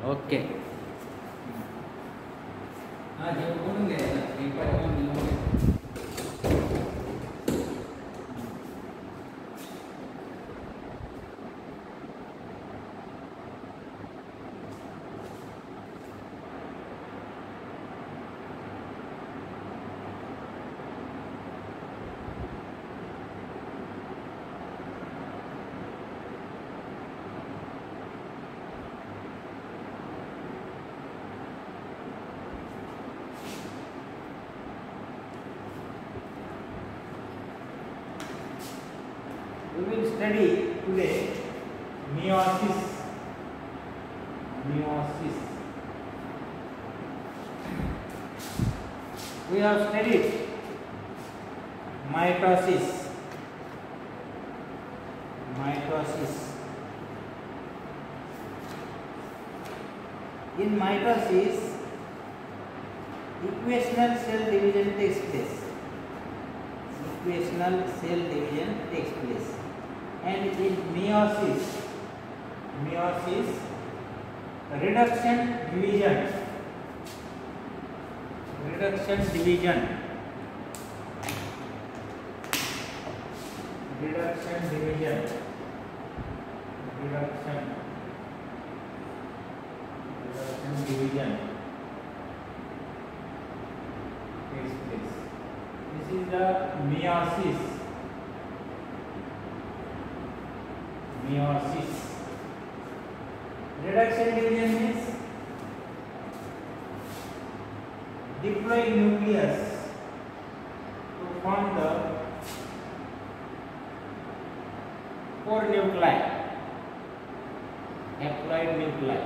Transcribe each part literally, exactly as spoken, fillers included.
Okay हाँ जब बोलेंगे एक बार हम मिलेंगे We will study today meiosis. Meiosis. We have studied mitosis. Mitosis. In mitosis, equational cell division takes place. Equational cell division takes place. And in meiosis, meiosis, reduction division, reduction division, reduction division, reduction, reduction division takes place. This is the meiosis. Meiosis. Reduction division means diploid nucleus to form the four nuclei, haploid nuclei,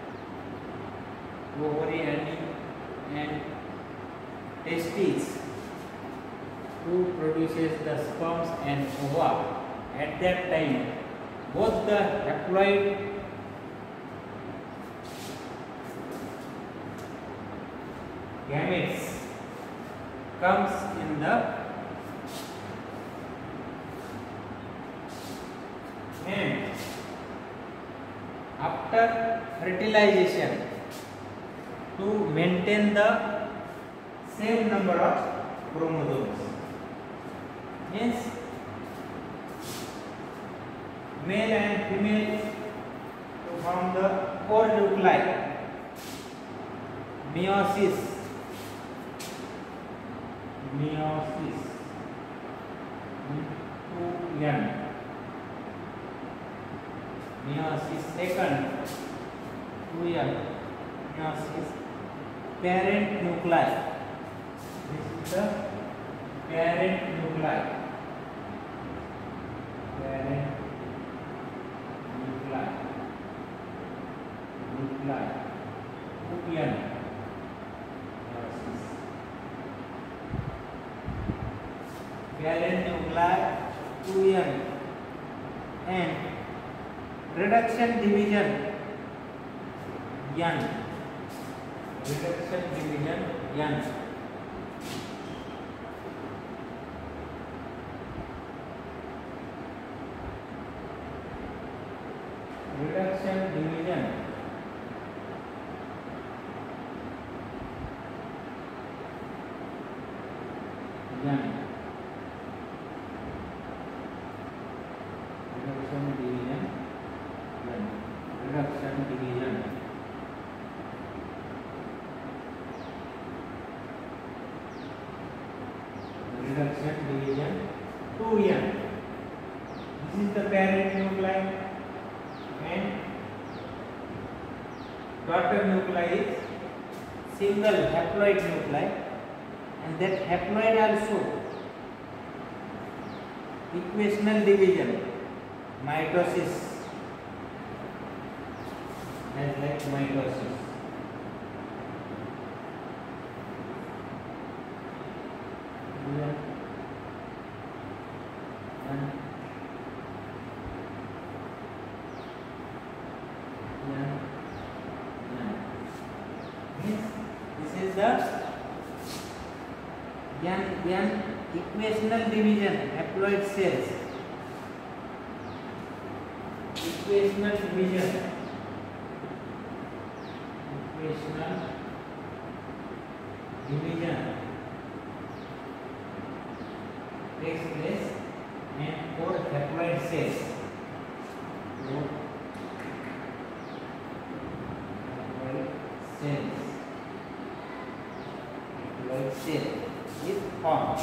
ovary and testes, who produces the sperms and ova. At that time, both the haploid gametes comes in the and after fertilization, to maintain the same number of chromosomes, means male and female to form the four nuclei. Meiosis. Meiosis. two N. Meiosis second. two N. Meiosis. Parent nuclei. This is the parent nuclei. Parent nuclei. Nuclei. two N. Parent nuclei two N and reduction division N. Reduction division N. Reduction division N. Reduction division N. Reduction division. Reduction division two N. This is the parent nuclei and daughter nuclei is single haploid nuclei, and that haploid also equational division, mitosis, as like mitosis. Here and here, here. This is the N, N equational division, haploid cells. Equational division. equational division takes place and four haploid cells. Four haploid cells. Haploid cell is formed.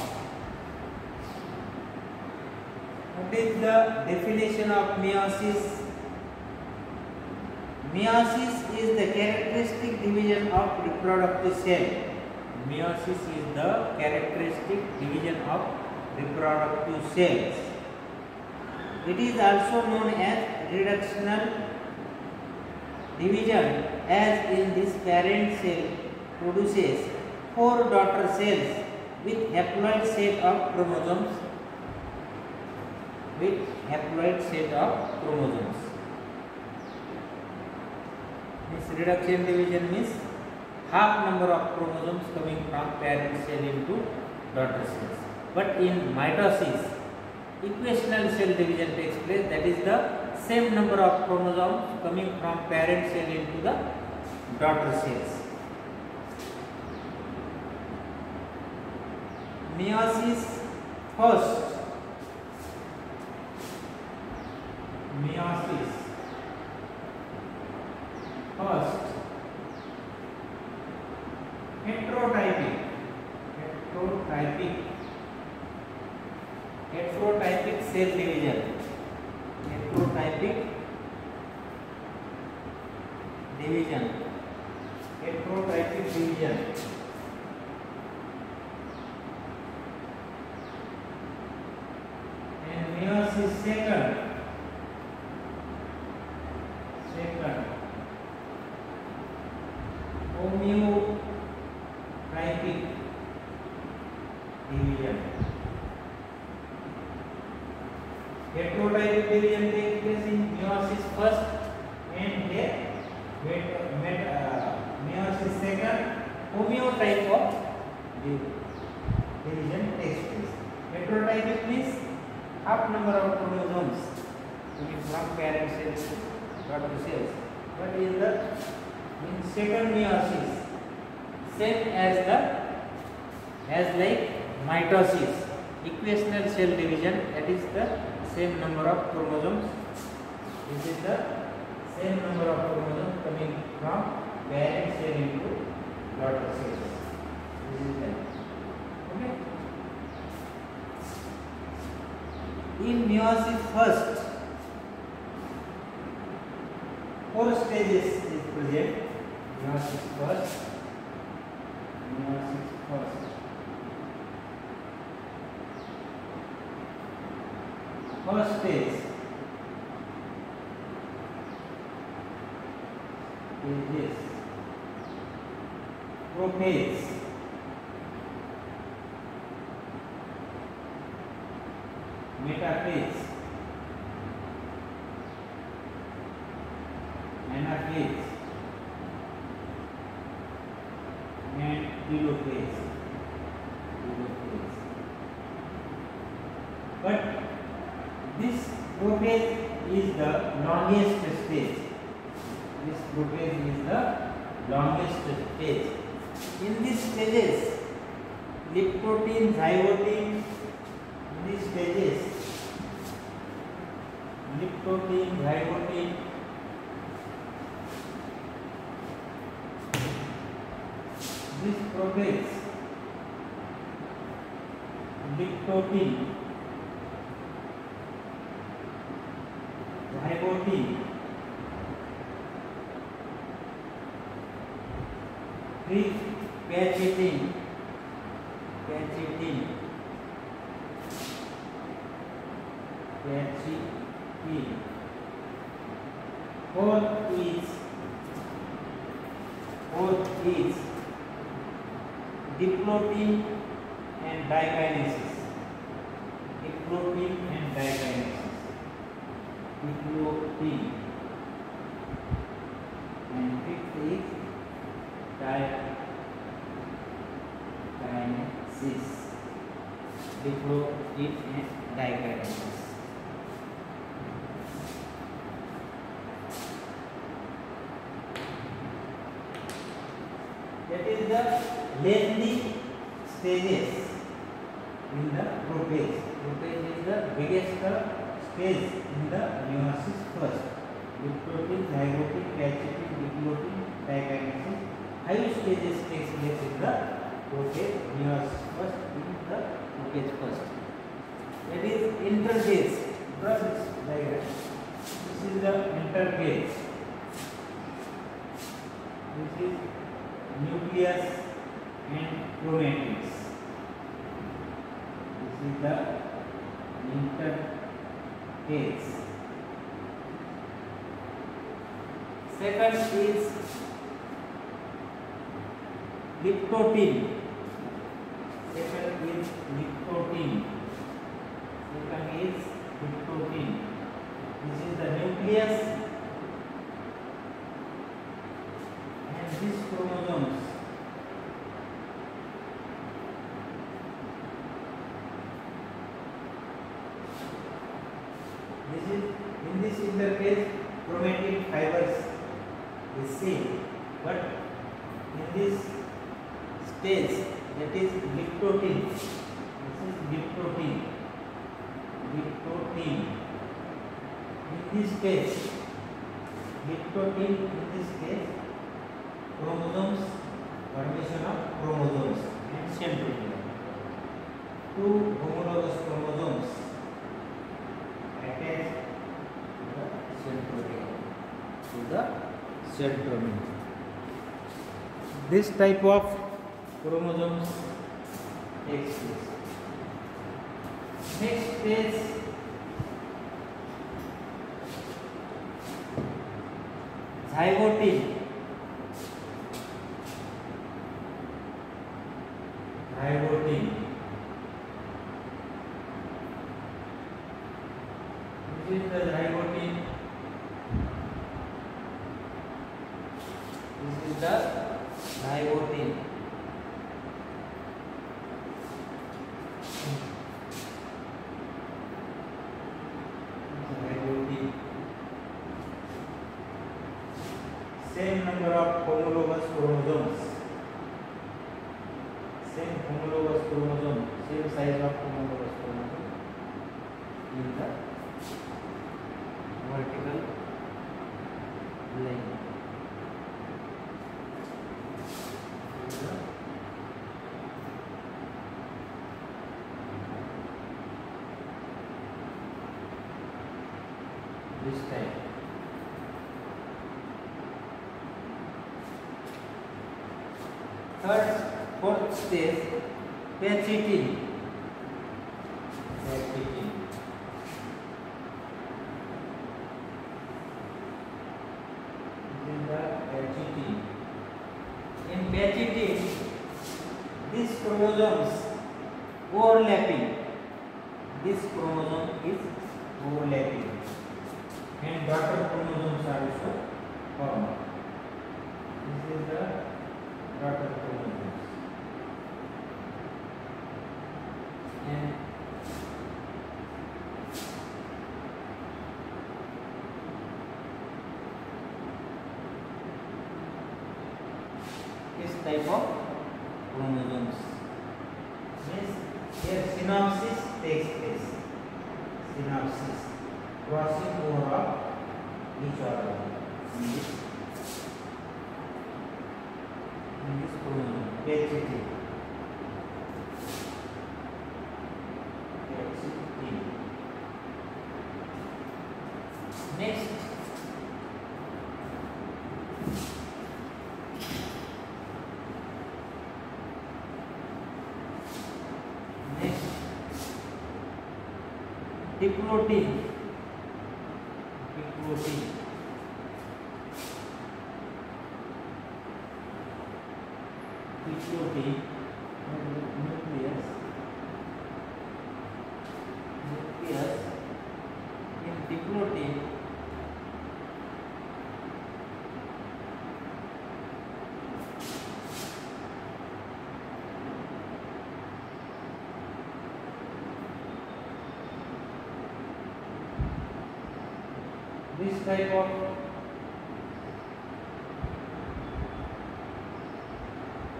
What is the definition of meiosis? Meiosis is the characteristic division of reproductive cell. Meiosis is the characteristic division of reproductive cells. It is also known as reductional division, as in this parent cell produces four daughter cells with haploid set of chromosomes. With haploid set of chromosomes. This reduction division means half number of chromosomes coming from parent cell into daughter cells. But in mitosis, equational cell division takes place. That is the same number of chromosomes coming from parent cell into the daughter cells. Meiosis first. Meiosis first. Heterotypic. Heterotypic. Heterotypic cell division. Heterotypic division. Heterotypic division. And meiosis second. Second. Homeotypic division. Heterotypic division takes place in meiosis first and here meiosis second. Homeotype of division takes place. Heterotypic means half number of chromosomes coming from parent cells to daughter cells. But in the in second meiosis, same as the as like mitosis, equational cell division, that is the same number of chromosomes. This is the same number of chromosomes coming from parent cell into daughter cells. This is that. Okay. In meiosis first, four stages is present. Meiosis first. Meiosis first. First stage is this prophase. Metaphase. Anaphase. And telophase. Telophase. But this prophase is the longest stage. This prophase is the longest stage. In these stages, liptotin, zygotin, in these stages, liptotin, zygotin, this prophase, liptotin, zygotin, pre-cachetin, cachetin, cachetin. Fourth is fourth is diplotin and dikinesis. Diplotin and dikinesis. Diplotin. And fifth is dikinesis. Diplotin and dikinesis. That is the lengthy stages in the prophase. Prophase is the biggest stage in the meiosis first. Diplotin, zygotin, placentin, diplotin, dikinesis. Five stages takes place in the prophase, meiosis first, in the prophase first. That is interphase. This diagram. This is the interphase. This is nucleus and chromatids. This is the interphase. Second is liptotin. Second is liptotin. Second is liptotin. This is the nucleus and these chromosomes. This is in this interphase chromatin fibers is seen, but in this stage, that is liptotin. This is liptotin. Liptotin. In this case, liptotin in this case, chromosomes, formation of chromosomes and centromere. Two homologous chromosomes attached to the centromere. To the centromere. This type of chromosomes takes place. Next is zygotin. Zygotin. This is the zygotin. This is the zygotin. Zygotin. Same number of homologous chromosomes. Same homologous chromosome. Same size of homologous chromosome in the vertical line. This type. Third, fourth stage, placentin. Placentin. This is the placentin. In placentin, these chromosomes overlapping. This chromosome is overlapping. And daughter chromosomes are also formed. This is the daughter chromosomes. And this type of chromosomes. Means here synapsis takes place. Synapsis. Crossing over of each other in this, in this chromosome, placentin. Placentin. Next, next, diplotin. Diplotin. Diplotin nucleus. Nucleus in diplotin. This type of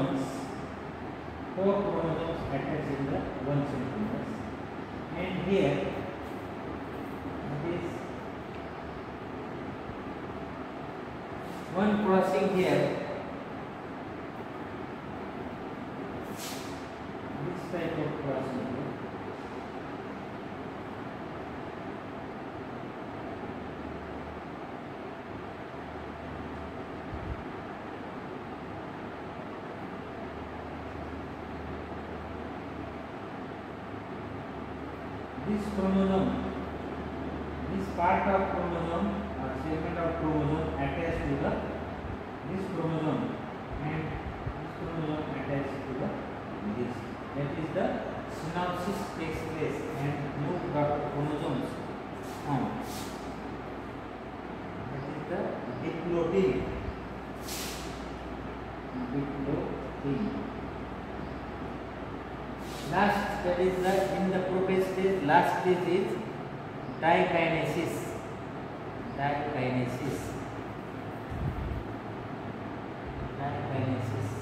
chromosomes, four chromosomes attached in the one centromere, and here this one crossing here, this type of crossing here. This chromosome, this part of chromosome or segment of chromosome attached to the this chromosome, and this chromosome attached to the this. That is the synapsis takes place and new chromosomes form. That is the diploidy. Diploidy. Last, that is the in the prophase stage, last stage is dikinesis. Dikinesis. Dikinesis.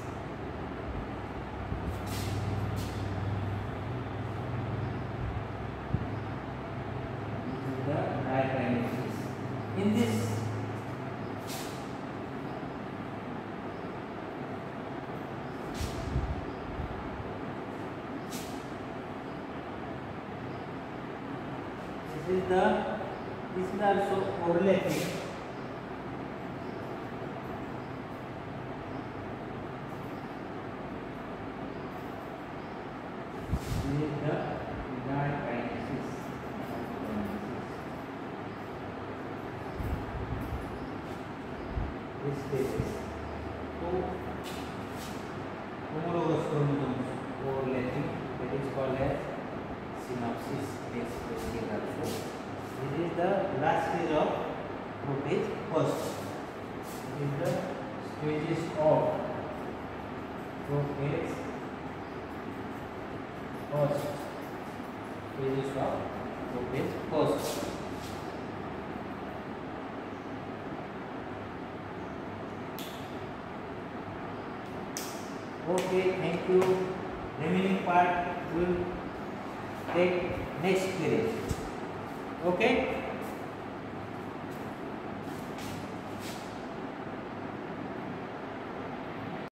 This is the dikinesis. In this This is the this is also overlapping. This is the dikinesis. This stages. So homologous chromosomes overlapping, that is called as synapsis takes place here also. This is the last stage of prophase first. It is the stages of prophase first. Stages of prophase first. Okay, thank you. Remaining part will take next period. Okay.